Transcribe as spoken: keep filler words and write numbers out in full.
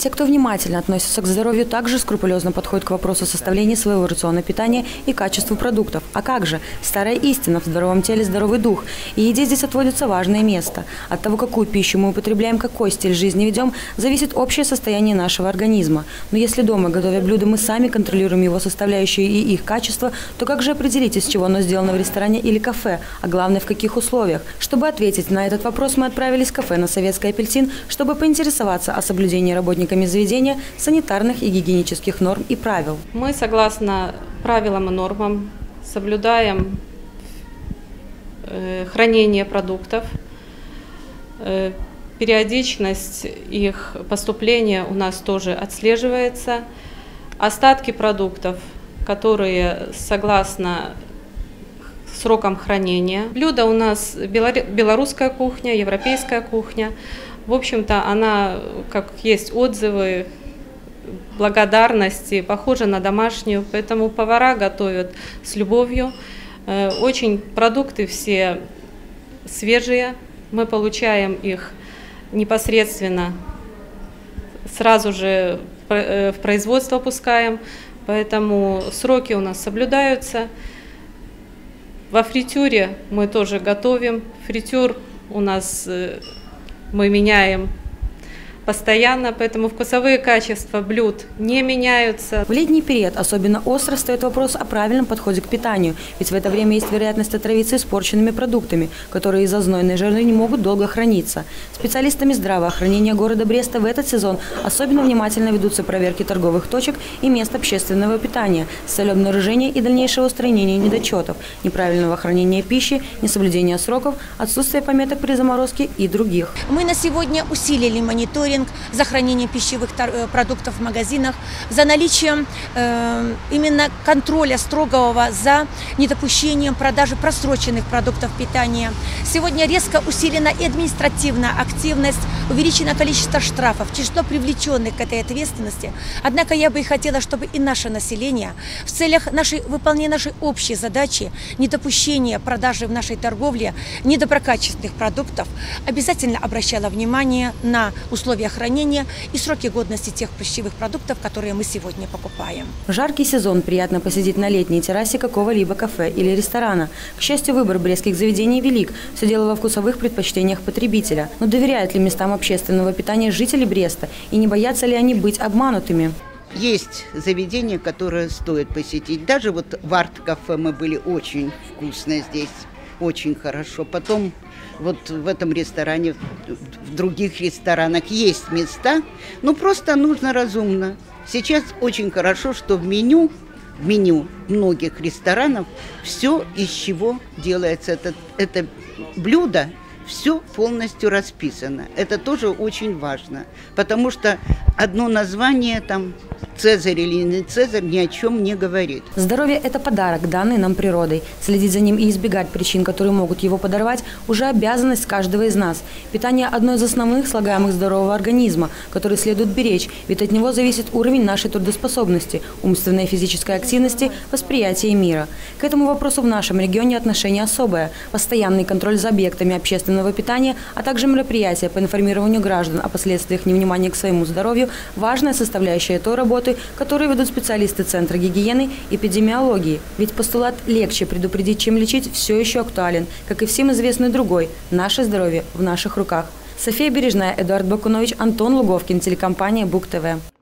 Те, кто внимательно относится к здоровью, также скрупулезно подходят к вопросу составления своего рациона питания и качеству продуктов. А как же? Старая истина: в здоровом теле здоровый дух. И еде здесь отводится важное место. От того, какую пищу мы употребляем, какой стиль жизни ведем, зависит общее состояние нашего организма. Но если дома, готовя блюдо, мы сами контролируем его составляющие и их качество, то как же определить, из чего оно сделано в ресторане или кафе, а главное, в каких условиях? Чтобы ответить на этот вопрос, мы отправились в кафе на Советской «Апельсин», чтобы поинтересоваться о соблюдении работниками заведения санитарных и гигиенических норм и правил. Мы, согласно правилам и нормам, соблюдаем э, хранение продуктов, э, периодичность их поступления у нас тоже отслеживается. Остатки продуктов, которые согласно срокам хранения. Блюдо у нас белорусская кухня, европейская кухня. В общем-то, она, как есть отзывы, благодарности, похожа на домашнюю, поэтому повара готовят с любовью. Очень продукты все свежие, мы получаем их непосредственно, сразу же в производство пускаем, поэтому сроки у нас соблюдаются. Во фритюре мы тоже готовим, фритюр у нас мы меняем постоянно, поэтому вкусовые качества блюд не меняются. В летний период особенно остро стоит вопрос о правильном подходе к питанию, ведь в это время есть вероятность отравиться испорченными продуктами, которые из-за знойной жары не могут долго храниться. Специалистами здравоохранения города Бреста в этот сезон особенно внимательно ведутся проверки торговых точек и мест общественного питания с целью обнаружения и дальнейшего устранения недочетов, неправильного хранения пищи, несоблюдения сроков, отсутствия пометок при заморозке и других. Мы на сегодня усилили мониторинг за хранением пищевых продуктов в магазинах, за наличием э, именно контроля строгого за недопущением продажи просроченных продуктов питания. Сегодня резко усилена и административная активность, увеличено количество штрафов, число привлеченных к этой ответственности. Однако я бы и хотела, чтобы и наше население в целях нашей, выполнения нашей общей задачи недопущения продажи в нашей торговле недоброкачественных продуктов обязательно обращало внимание на условия хранения и сроки годности тех пищевых продуктов, которые мы сегодня покупаем. В жаркий сезон приятно посидеть на летней террасе какого-либо кафе или ресторана. К счастью, выбор брестских заведений велик. Все дело во вкусовых предпочтениях потребителя. Но доверяют ли местам общественного питания жители Бреста? И не боятся ли они быть обманутыми? Есть заведения, которые стоит посетить. Даже вот в арт-кафе мы были, очень вкусно здесь, очень хорошо. Потом вот в этом ресторане, в других ресторанах есть места, но просто нужно разумно. Сейчас очень хорошо, что в меню, в меню многих ресторанов все, из чего делается это, это блюдо, все полностью расписано. Это тоже очень важно, потому что одно название там Цезарь или не Цезарь ни о чем не говорит. Здоровье – это подарок, данный нам природой. Следить за ним и избегать причин, которые могут его подорвать, уже обязанность каждого из нас. Питание – одно из основных слагаемых здорового организма, который следует беречь, ведь от него зависит уровень нашей трудоспособности, умственной и физической активности, восприятия мира. К этому вопросу в нашем регионе отношение особое. Постоянный контроль за объектами общественного питания, а также мероприятия по информированию граждан о последствиях невнимания к своему здоровью – важная составляющая той работы, которые ведут специалисты Центра гигиены и эпидемиологии. Ведь постулат «легче предупредить, чем лечить» все еще актуален, как и всем известный другой – наше здоровье в наших руках. София Бережная, Эдуард Бакунович, Антон Луговкин, телекомпания Бук ТВ.